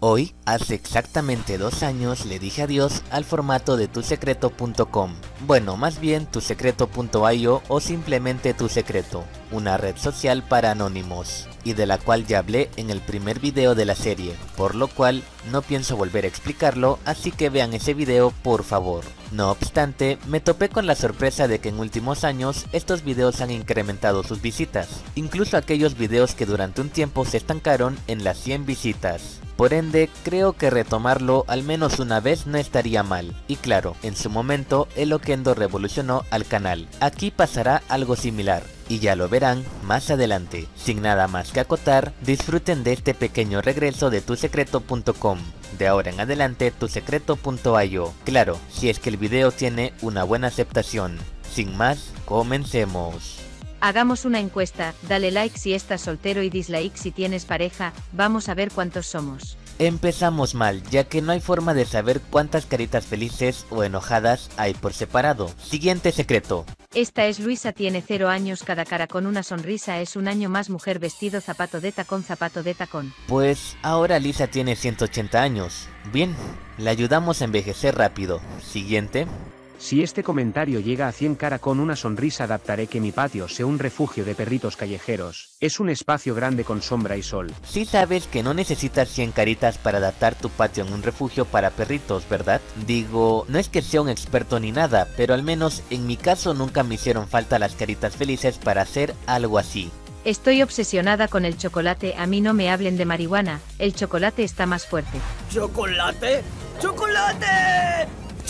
Hoy, hace exactamente 2 años, le dije adiós al formato de tusecreto.com. Bueno, más bien tusecreto.io o simplemente tusecreto, una red social para anónimos, y de la cual ya hablé en el primer video de la serie, por lo cual no pienso volver a explicarlo, así que vean ese video por favor. No obstante, me topé con la sorpresa de que en últimos años estos videos han incrementado sus visitas, incluso aquellos videos que durante un tiempo se estancaron en las 100 visitas. Por ende, creo que retomarlo al menos una vez no estaría mal. Y claro, en su momento el Loquendo revolucionó al canal. Aquí pasará algo similar, y ya lo verán más adelante. Sin nada más que acotar, disfruten de este pequeño regreso de tusecreto.com. De ahora en adelante tusecreto.io. Claro, si es que el video tiene una buena aceptación. Sin más, comencemos. Hagamos una encuesta, dale like si estás soltero y dislike si tienes pareja, vamos a ver cuántos somos. Empezamos mal, ya que no hay forma de saber cuántas caritas felices o enojadas hay por separado. Siguiente secreto. Esta es Luisa, tiene 0 años, cada cara con una sonrisa, es un año más mujer, vestido zapato de tacón, zapato de tacón. Pues ahora Lisa tiene 180 años. Bien, le ayudamos a envejecer rápido. Siguiente. Si este comentario llega a 100 cara con una sonrisa, adaptaré que mi patio sea un refugio de perritos callejeros. Es un espacio grande con sombra y sol. Sí sabes que no necesitas 100 caritas para adaptar tu patio en un refugio para perritos, ¿verdad? Digo, no es que sea un experto ni nada, pero al menos en mi caso nunca me hicieron falta las caritas felices para hacer algo así. Estoy obsesionada con el chocolate, a mí no me hablen de marihuana, el chocolate está más fuerte. ¿Chocolate? ¡Chocolate!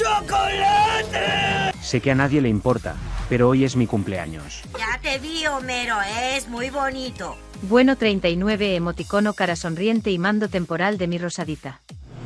¡Chocolate! Sé que a nadie le importa, pero hoy es mi cumpleaños. Ya te vi, Homero, es muy bonito. Bueno, 39, emoticono cara sonriente y mando temporal de mi rosadita.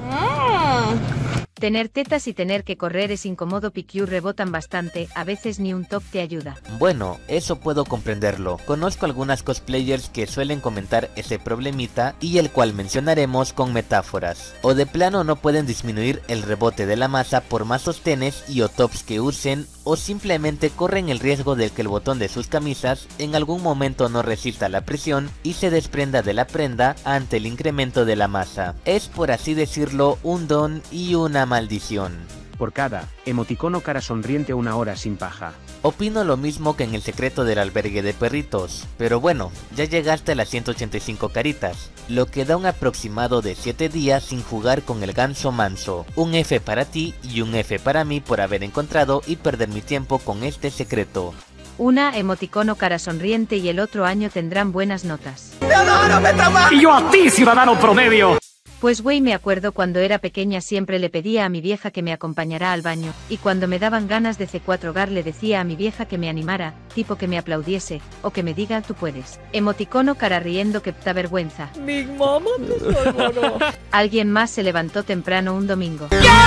Tener tetas y tener que correr es incómodo, PQ rebotan bastante, a veces ni un top te ayuda. Bueno, eso puedo comprenderlo. Conozco algunas cosplayers que suelen comentar ese problemita y el cual mencionaremos con metáforas. O de plano no pueden disminuir el rebote de la masa por más sostenes y o tops que usen, o simplemente corren el riesgo de que el botón de sus camisas en algún momento no resista la presión y se desprenda de la prenda ante el incremento de la masa. Es, por así decirlo, un don y una maldición. Por cada emoticono cara sonriente, 1 hora sin paja. Opino lo mismo que en el secreto del albergue de perritos, pero bueno, ya llegaste a las 185 caritas, lo que da un aproximado de 7 días sin jugar con el ganso manso. Un F para ti y un F para mí por haber encontrado y perder mi tiempo con este secreto. Una emoticono cara sonriente y el otro año tendrán buenas notas. ¡Y yo a ti, ciudadano promedio! Pues güey, me acuerdo cuando era pequeña siempre le pedía a mi vieja que me acompañara al baño, y cuando me daban ganas de C4gar le decía a mi vieja que me animara, tipo que me aplaudiese, o que me diga tú puedes. Emoticono cara riendo que pta vergüenza. Big Mama te salvará. Alguien más se levantó temprano un domingo.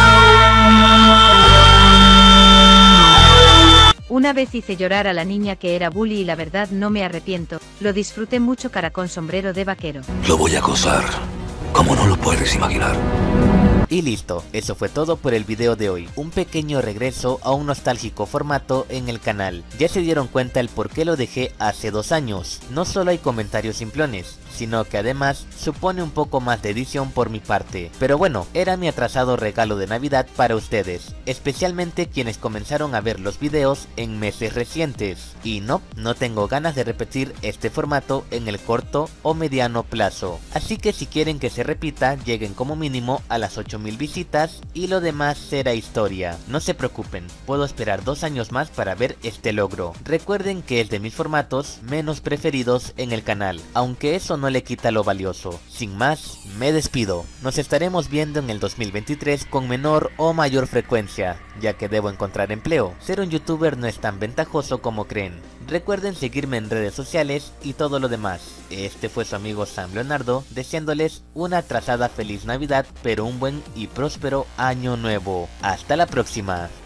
Una vez hice llorar a la niña que era bully y la verdad no me arrepiento, lo disfruté mucho, cara con sombrero de vaquero. Lo voy a acosar, como no lo puedes imaginar. Y listo, eso fue todo por el video de hoy, un pequeño regreso a un nostálgico formato en el canal. Ya se dieron cuenta el por qué lo dejé hace 2 años, no solo hay comentarios simplones, sino que además supone un poco más de edición por mi parte. Pero bueno, era mi atrasado regalo de Navidad para ustedes, especialmente quienes comenzaron a ver los videos en meses recientes. Y no tengo ganas de repetir este formato en el corto o mediano plazo. Así que si quieren que se repita, lleguen como mínimo a las 8000 visitas y lo demás será historia. No se preocupen, puedo esperar 2 años más para ver este logro. Recuerden que es de mis formatos menos preferidos en el canal, aunque eso no le quita lo valioso. Sin más, me despido. Nos estaremos viendo en el 2023 con menor o mayor frecuencia, ya que debo encontrar empleo. Ser un youtuber no es tan ventajoso como creen. Recuerden seguirme en redes sociales y todo lo demás. Este fue su amigo Sam Leonardo, deseándoles una atrasada feliz Navidad, pero un buen y próspero año nuevo. Hasta la próxima.